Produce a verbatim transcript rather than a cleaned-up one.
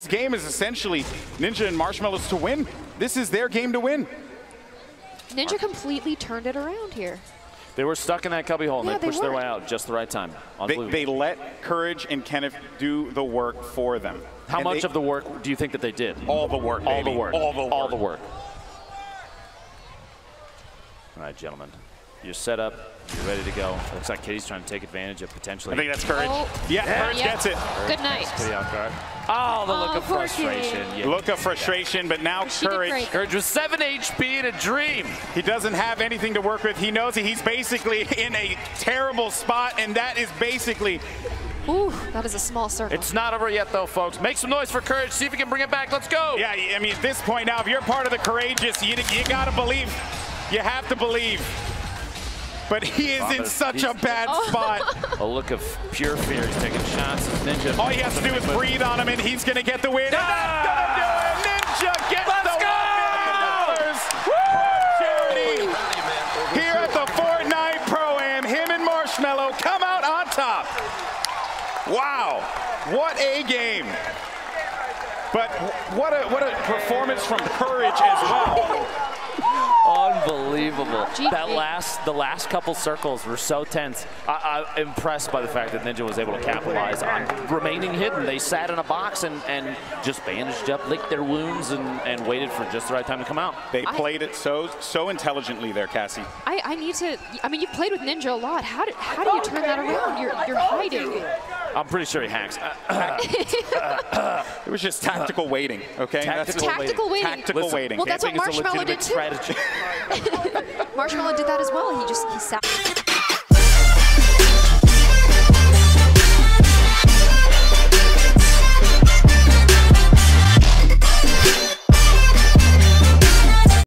This game is essentially Ninja and Marshmello's to win. This is their game to win. Ninja completely turned it around here. They were stuck in that cubby hole, and Yeah, they pushed they their were. way out just the right time. They, they let Courage and Kenneth do the work for them. How and much they, of the work do you think that they did? All the work, All baby. the work. All the work. All the work. All right, gentlemen. You're set up. You're ready to go. Looks like Kitty's trying to take advantage of potentially. I think that's Courage. Oh. Yeah, Yeah. Courage Yeah. gets it. Good night. Kitty off guard. Oh, the look Oh, of poor frustration. Kitty. Yeah. Look of frustration, but now She did Courage, great. Courage with seven H P and a dream. he doesn't have anything to work with. He knows that he's basically in a terrible spot, and that is basically Ooh, that is a small circle. It's not over yet, though, folks. Make some noise for Courage. See if you can bring it back. Let's go. Yeah, I mean, at this point now, if you're part of the Courageous, you, you got to believe. You have to believe. But he is in such a bad Oh. spot. A look of pure fear. He's taking shots. Ninja. All he has to do is breathe on him, and he's going to get the win. And that's going to do it. Ninja gets Let's the go! one million dollars. Charity. Here at the Fortnite Pro-Am, him and Marshmello come out on top. Wow, what a game. But what a, what a performance from Courage as well. Unbelievable. G G. That last, the last couple circles were so tense. I, I'm impressed by the fact that Ninja was able to capitalize on remaining hidden. They sat in a box and, and just bandaged up, licked their wounds, and, and waited for just the right time to come out. They played it so so intelligently there, Cassie. I, I need to, I mean, you've played with Ninja a lot. How do, how do you turn that around? You're, you're hiding. I'm pretty sure he hacks. It was just tactical waiting, okay? Tactical That's Tactical waiting. Tactical Listen, waiting. Well, that's what Camping is a Marshmello did legitimate too. strategy. Marshmello did that as well. He just, he sat.